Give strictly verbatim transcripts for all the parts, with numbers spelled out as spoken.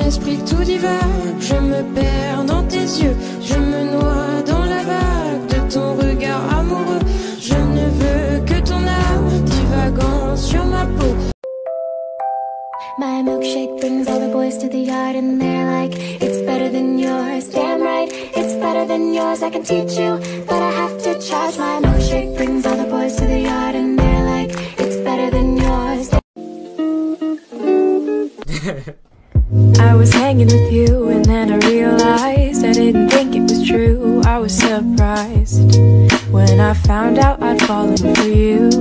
esprit tout divague, je me perds dans tes yeux, je me noie dans la vague de ton regard amoureux. Je ne veux que ton âme divagant sur ma peau. My milkshake brings all the boys to the yard and they're like, it's better than yours. Damn right, it's better than yours. I can teach you, but I have to charge. My milkshake brings all the boys to the yard and they're like, it's better than yours. I was hanging with you and then I realized I didn't think it was true. I was surprised when I found out I'd fallen for you.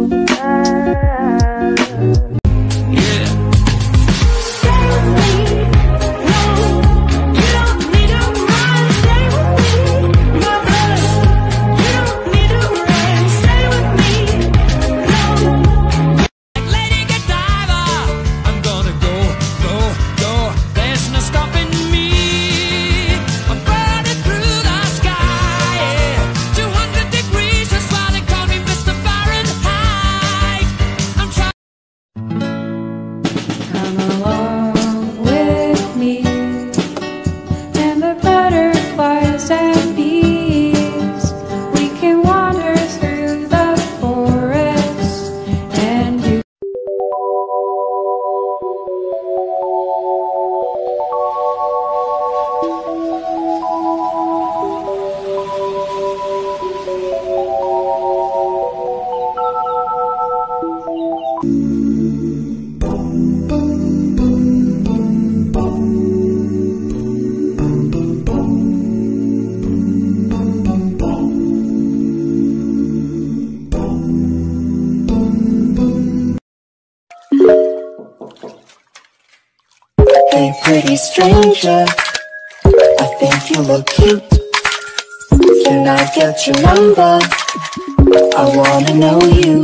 Hey pretty stranger, I think you look cute. Can I get your number? I wanna know you.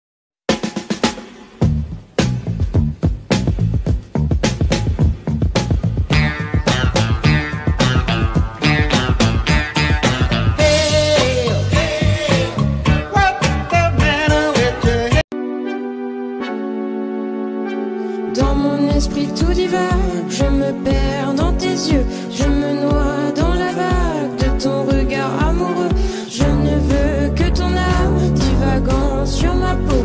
Dans mon esprit tout divague, je me perds dans tes yeux, je me noie dans la vague de ton regard amoureux. Je ne veux que ton âme divagant sur ma peau.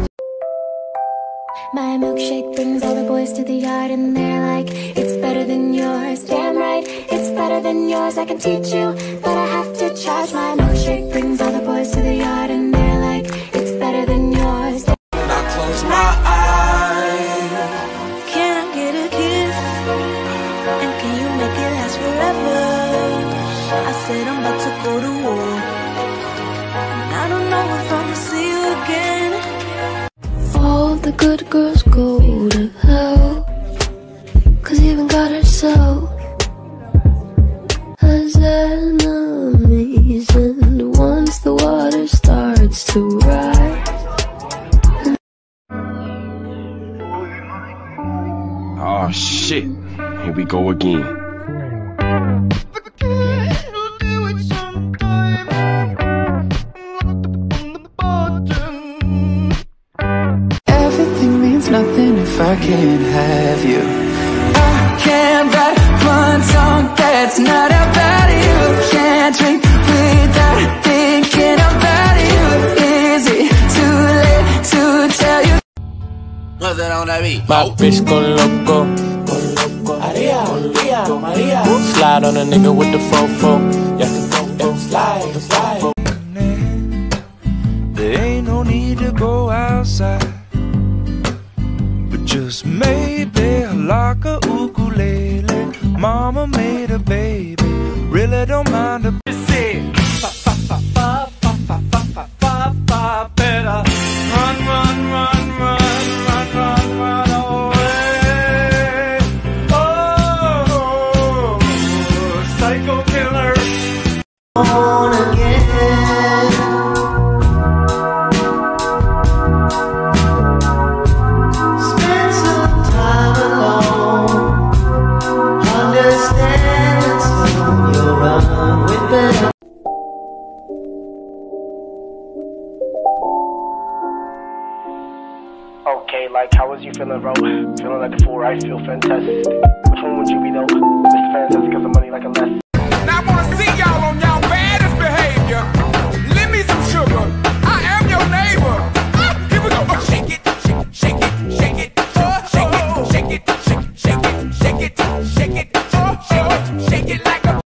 My milkshake brings all the boys to the yard and they're like, it's better than yours. Damn right, it's better than yours. I can teach you, but I have to charge. My milkshake brings all the boys to the yard and they're like, it's better than yours. When I close my eyes, Can I get a kiss? And can you make it last forever? I said I'm about to go to war, and I don't know if I'ma see you again. All the good girls go to hell, 'cause even God herself has enemies. And once the water starts to rise, Oh shit, here we go again. Everything means nothing if I can't have you. I can't write one song that's not about you. Can't drink without thinking about you. Is it too late to tell you? nothing on that beat. My bitch go loco, go loco, Maria, Maria, Maria. Slide on a nigga with the fofo, yeah, yeah, slide, slide. There ain't no need to go outside, but just maybe like a ukulele. Mama made a baby, really don't mind a bit. Fa fa fa fa fa fa fa fa fa fa. Better run, run, run, run, run, run, run away. Oh, psycho killer. On again. Spend some time alone. Understand that soon you'll run with me. Feeling like a fool, I feel fantastic. Which one would you be though? Mister Fantastic, cause the money like a last